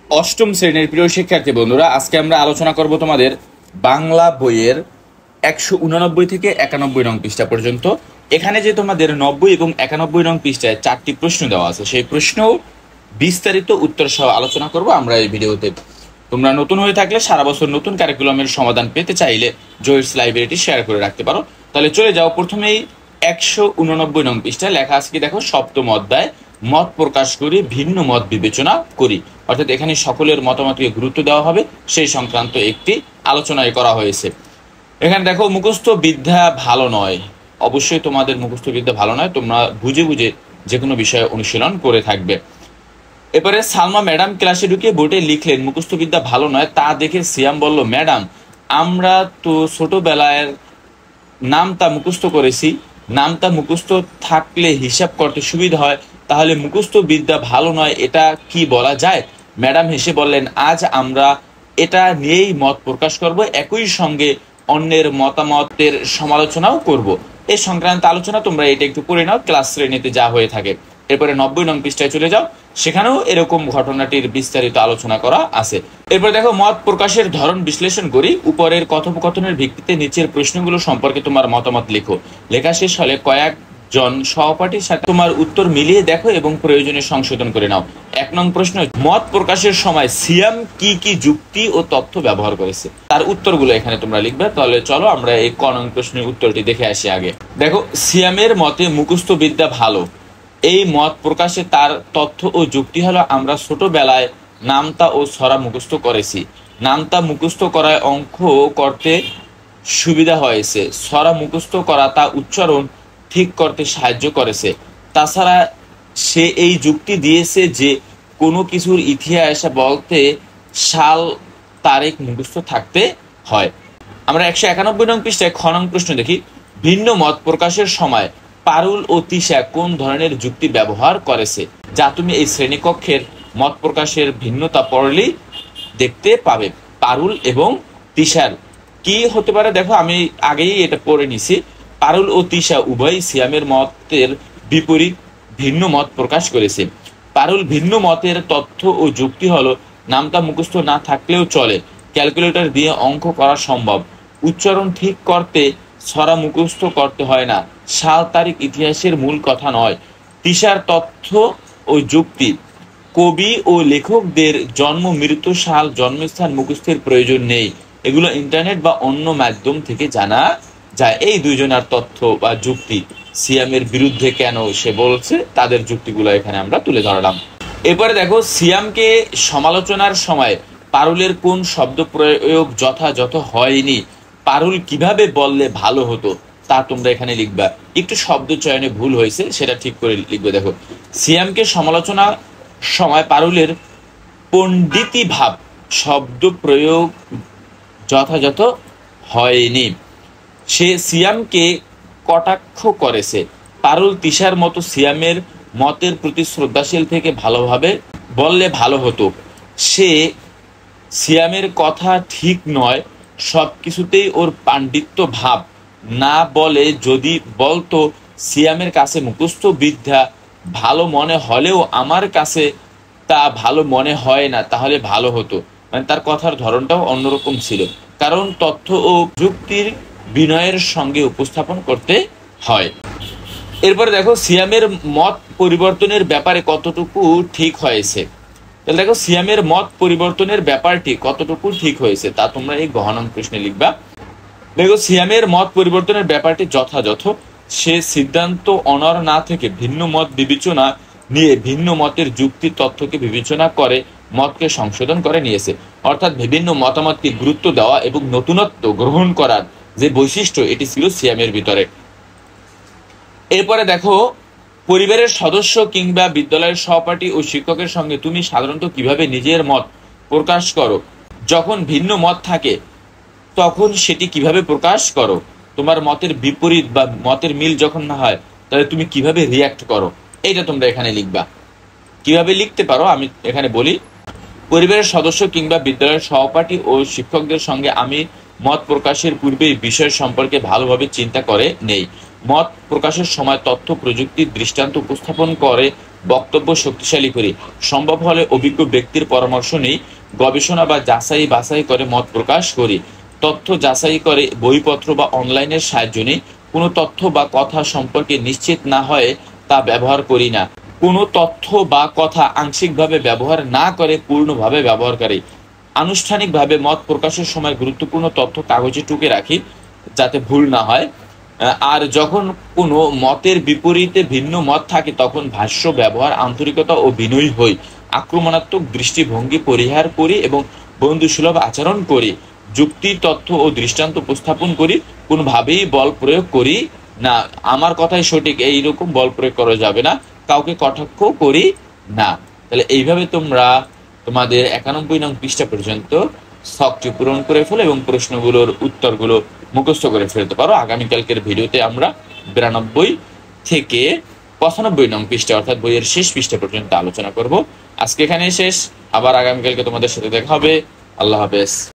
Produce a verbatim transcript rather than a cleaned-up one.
অষ্টম শ্রেণীর প্রিয় শিক্ষার্থী বন্ধুরা, আজকে আমরা আলোচনা করব তোমাদের বাংলা বইয়ের একশো উনানব্বই থেকে একানব্বই নং পৃষ্ঠা পর্যন্ত। এখানে যে তোমাদের নব্বই এবং একানব্বই নং পৃষ্ঠায় চারটি প্রশ্ন দেওয়া আছে, সেই প্রশ্ন বিস্তারিত উত্তর সহ আলোচনা করব আমরা এই ভিডিওতে। তোমরা নতুন হয়ে থাকলে সারা বছর নতুন কারিকুলামের সমাধান পেতে চাইলে জয়েস লাইব্রেরিটি শেয়ার করে রাখতে পারো। তাহলে চলে যাও, প্রথমেই একশো উননব্বই নং পৃষ্ঠায় লেখা আছে কি দেখো, সপ্তম অধ্যায় মত প্রকাশ করি, ভিন্ন মত বিবেচনা করি। অর্থাৎ এখানে সকলের মতামতকে গুরুত্ব দেওয়া হবে, সেই সংক্রান্ত একটি আলোচনায় করা হয়েছে। এখানে দেখো, মুখস্থ বিদ্যা ভালো নয়। অবশ্যই তোমাদের মুখস্থ বিদ্যা ভালো নয়, তোমরা বুঝে বুঝে যে কোনো বিষয়ে অনুশীলন করে থাকবে। এবারে সালমা ম্যাডাম ক্লাসে ঢুকে বোর্ডে লিখলেন মুখস্থ বিদ্যা ভালো নয়। তা দেখে সিয়াম বলল, ম্যাডাম আমরা তো ছোটবেলায় নামতা মুখস্থ করেছি, নামতা মুখস্থ থাকলে হিসাব করতে সুবিধা হয়, তাহলে মুখস্থ বিদ্যা ভালো নয় এটা কি বলা যায়? ম্যাডাম হেসে বললেন, আজ আমরা এটা নিয়েই মত প্রকাশ করব, একই সঙ্গে অন্যের মতামতের সমালোচনাও করব। এই সংক্রান্ত আলোচনা তোমরা এটা একটু পড়ে নাও, ক্লাস শ্রেণীতে যা হয়ে থাকে। এরপরে নব্বই নং পৃষ্ঠায় চলে যাও, সেখানেও এরকম ঘটনাটির বিস্তারিত আলোচনা করা আছে। এরপর দেখো, মত প্রকাশের ধরন বিশ্লেষণ করি। উপরের কথোপকথনের ভিত্তিতে নিচের প্রশ্নগুলো সম্পর্কে তোমার মতামত লেখো। লেখা শেষ হলে কয়েকজন সহপাঠীর সাথে তোমার উত্তর মিলিয়ে দেখো এবং প্রয়োজনে সংশোধন করে নাও। এক নং প্রশ্ন, মত প্রকাশের সময় সিয়াম কি কি যুক্তি ও তথ্য ব্যবহার করেছে, তার উত্তরগুলো এখানে তোমরা লিখবে। তাহলে চলো আমরা এই ক নং প্রশ্নের উত্তরটি দেখে আসি আগে। দেখো, সিয়ামের মতে মুখস্থ বিদ্যা ভালো। এই মত প্রকাশে তার তথ্য ও যুক্তি হলো, আমরা ছোটবেলায় নামতা ও ছড়া মুখস্থ করেছি। নামতা মুখস্থ করায় অঙ্ক করতে সুবিধা হয়েছে, ছড়া মুখস্থ করা তা উচ্চারণ ঠিক করতে সাহায্য করেছে। তাছাড়া সে এই যুক্তি দিয়েছে যে কোনো কিছুর ইতিহাস বলতে সাল তারিখ মুখস্থ থাকতে হয়। আমরা একশো একানব্বই নং পৃষ্ঠায় খ নং প্রশ্ন দেখি। ভিন্ন মত প্রকাশের সময় পারুল ও তিশা কোন ধরনের যুক্তি ব্যবহার করেছে, যা তুমি এই শ্রেণীকক্ষের মত প্রকাশের ভিন্নতা পড়লেই দেখতে পাবে। পারুল এবং তিশার কি হতে পারে? দেখো, আমি আগেই এটা পড়ে নিছি। পারুল ও তিশা উভয় সিয়ামের মতের বিপরীত ভিন্ন মত প্রকাশ করেছে। পারুল ভিন্ন মতের তথ্য ও যুক্তি হলো, নামটা মুখস্থ না থাকলেও চলে, ক্যালকুলেটর দিয়ে অঙ্ক করা সম্ভব, উচ্চারণ ঠিক করতে ছড়া মুখস্থ করতে হয় না, সাল তারিখ ইতিহাসের মূল কথা নয়। তিশার তথ্য ও যুক্তি, কবি ও লেখকদের জন্ম মৃত্যু সাল জন্মস্থান মুখস্থের প্রয়োজন নেই, এগুলো ইন্টারনেট বা অন্য মাধ্যম থেকে জানা যায়। এই দুইজনের তথ্য বা যুক্তি সিয়ামের বিরুদ্ধে কেন সে বলছে, তাদের যুক্তিগুলো এখানে আমরা তুলে ধরলাম। এরপরে দেখো, সিয়ামকে সমালোচনার সময় পারুলের কোন শব্দ প্রয়োগ যথাযথ হয়নি, পারুল কিভাবে বললে ভালো হতো, তা তোমরা এখানে লিখবা। একটু শব্দ চয়নে ভুল হয়েছে, সেটা ঠিক করে লিখবে। দেখো, সিয়ামকে সমালোচনা সময় পারুলের পণ্ডিতি ভাব শব্দ প্রয়োগ যথাযথ হয়নি, সে সিয়ামকে কটাক্ষ করেছে। পারুল তিশার মতো সিয়ামের মতের প্রতি শ্রদ্ধাশীল থেকে ভালোভাবে বললে ভালো হতো, সে সিয়ামের কথা ঠিক নয়, সব কিছুতেই ওর পাণ্ডিত্য ভাব না বলে যদি বলতো সিয়ামের কাছে মুখস্থ বিদ্যা ভালো মনে হলেও আমার কাছে তা ভালো মনে হয় না, তাহলে ভালো হতো। মানে তার কথার ধরনটাও অন্যরকম ছিল, কারণ তথ্য ও যুক্তির বিনয়ের সঙ্গে উপস্থাপন করতে হয়। এরপরে দেখো, সিয়ামের মত পরিবর্তনের ব্যাপারে কতটুকু ঠিক হয়েছে। তাহলে দেখো, সিয়ামের মত পরিবর্তনের ব্যাপারটি কতটুকু ঠিক হয়েছে, তা তোমরা এই গহনম প্রশ্নে লিখবা। দেখো, সিয়ামের মত পরিবর্তনের ব্যাপারটি যথাযথ, সে সিদ্ধান্ত অনর না থেকে ভিন্ন মত বিবেচনা নিয়ে ভিন্ন মতের যুক্তি তথ্যকে বিবেচনা করে মতকে সংশোধন করে নিয়েছে। অর্থাৎ বিভিন্ন মতামতকে গুরুত্ব দেওয়া এবং নতুনত্ব গ্রহণ করার যে বৈশিষ্ট্য, এটি ছিল সিয়ামের ভিতরে। এরপরে দেখো, পরিবারের সদস্য কিংবা বিদ্যালয়ের সহপাঠী ও শিক্ষকের সঙ্গে তুমি সাধারণত কিভাবে নিজের মত প্রকাশ করো? যখন ভিন্ন মত থাকে তখন সেটি কিভাবে প্রকাশ করো? তোমার মতের বিপরীত বা মতের মিল যখন না হয়, তাহলে তুমি কিভাবে রিয়াক্ট করো, এইটা তোমরা এখানে লিখবা। কিভাবে লিখতে পারো আমি এখানে বলি। পরিবারের সদস্য কিংবা বিদ্যালয়ের সহপাঠী ও শিক্ষকদের সঙ্গে আমি মত প্রকাশের পূর্বে বিষয় সম্পর্কে ভালোভাবে চিন্তা করে নেই। মত প্রকাশের সময় তথ্য প্রযুক্তির দৃষ্টান্ত উপস্থাপন করে বক্তব্য শক্তিশালী করি, সম্ভব হলে অভিজ্ঞ ব্যক্তির পরামর্শ নেই, গবেষণা বা যাচাই বাছাই করে মত প্রকাশ করি, তথ্য যাচাই করে বইপত্র বা অনলাইনের সাহায্য নেই, কোনো তথ্য বা কথা সম্পর্কে নিশ্চিত না হয়ে তা ব্যবহার করি না, কোনো তথ্য বা কথা আংশিকভাবে ব্যবহার না করে পূর্ণভাবে ব্যবহার করে, আনুষ্ঠানিকভাবে মত প্রকাশের সময় গুরুত্বপূর্ণ তথ্য কাগজে টুকে রাখি যাতে ভুল না হয়। আর যখন কোনো মতের বিপরীতে ভিন্ন মত থাকে তখন ভাষ্য ব্যবহার আন্তরিকতা ও বিনয়ী হই, আক্রমণাত্মক দৃষ্টিভঙ্গি পরিহার করি এবং বন্ধুসুলভ আচরণ করি, যুক্তি তথ্য ও দৃষ্টান্ত উপস্থাপন করি, কোনোভাবেই বল প্রয়োগ করি না, আমার কথাই সঠিক এইরকম বল প্রয়োগ করা যাবে না, কাউকে কটাক্ষ করি না। তাহলে এইভাবে তোমরা তোমাদের একানব্বই নং পৃষ্ঠা পর্যন্ত ছকটি পূরণ করে ফেলো এবং প্রশ্নগুলোর উত্তরগুলো মুখস্থ করে ফেলতে পারো। আগামীকালকের ভিডিওতে আমরা বিরানব্বই থেকে পঁচানব্বই নং পৃষ্ঠা অর্থাৎ বইয়ের শেষ পৃষ্ঠা পর্যন্ত আলোচনা করব। আজকে এখানে শেষ, আবার আগামীকালকে তোমাদের সাথে দেখা হবে। আল্লাহ হাফেজ।